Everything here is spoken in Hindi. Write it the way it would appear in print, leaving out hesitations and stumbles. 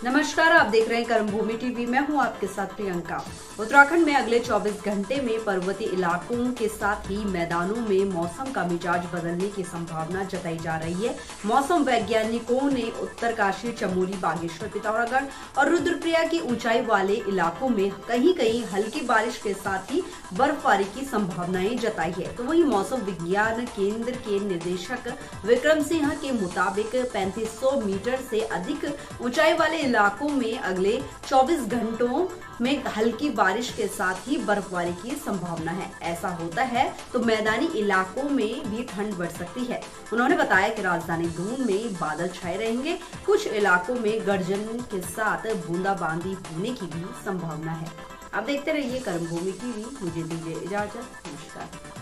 नमस्कार, आप देख रहे हैं कर्मभूमि टीवी। मैं हूं आपके साथ प्रियंका। उत्तराखंड में अगले 24 घंटे में पर्वतीय इलाकों के साथ ही मैदानों में मौसम का मिजाज बदलने की संभावना जताई जा रही है। मौसम वैज्ञानिकों ने उत्तरकाशी, चमोली, बागेश्वर, पिथौरागढ़ और रुद्रप्रयाग की ऊंचाई वाले इलाकों में कहीं कहीं हल्की बारिश के साथ ही बर्फबारी की संभावनाएं जताई है। तो वहीं मौसम विज्ञान केंद्र के निदेशक विक्रम सिंह के मुताबिक 3500 मीटर से अधिक ऊंचाई वाले इलाकों में अगले 24 घंटों में हल्की बारिश के साथ ही बर्फबारी की संभावना है। ऐसा होता है तो मैदानी इलाकों में भी ठंड बढ़ सकती है। उन्होंने बताया कि राजधानी दून में बादल छाए रहेंगे, कुछ इलाकों में गर्जन के साथ बूंदाबांदी होने की भी संभावना है। आप देखते रहिए कर्मभूमि टीवी। मुझे दीजिए इजाजत। नमस्कार।